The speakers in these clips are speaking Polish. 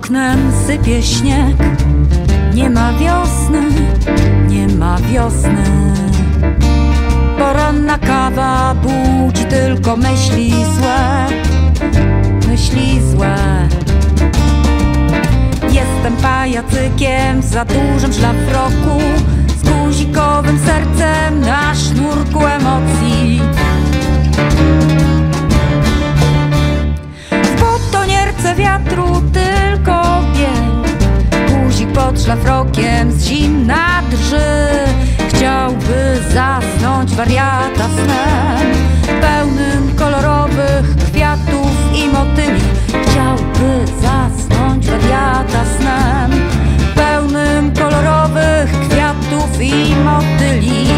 oknem sypie śnieg. Nie ma wiosny, nie ma wiosny. Poranna kawa budzi tylko myśli złe, myśli złe. Jestem pajacykiem w za dużym szlafroku, z guzikowym sercem na sznurku emocji. W butonierce wiatru tylko biel, guzik pod szlafrokiem z zimna drży. Chciałby zasnąć wariata snem pełnym kolorowych kwiatów i motyli. Chciałby zasnąć wariata snem pełnym kolorowych kwiatów i motyli.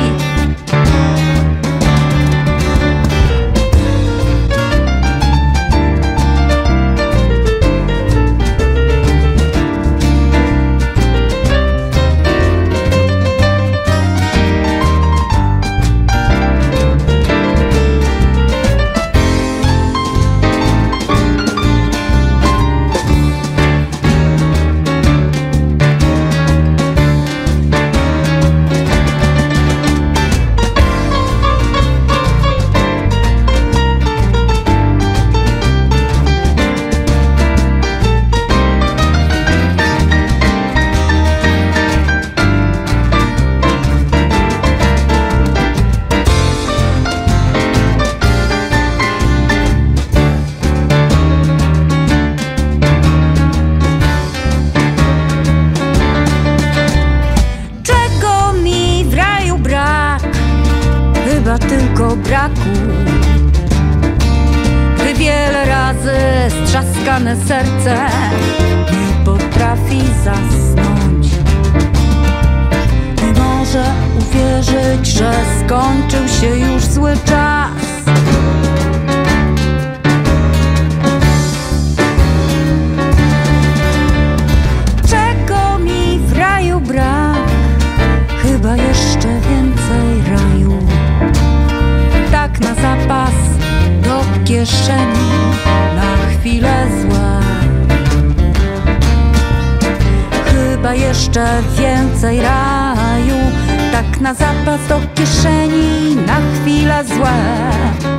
Chyba tylko braku, gdy wiele razy strzaskane serce nie potrafi zasnąć. Nie może uwierzyć, że skończył się już zły czas. Czego mi w raju brak? Chyba jeszcze więcej raju. Tak na zapas do kieszeni, na chwilę złe. Chyba jeszcze więcej raju. Tak na zapas do kieszeni, na chwilę złe.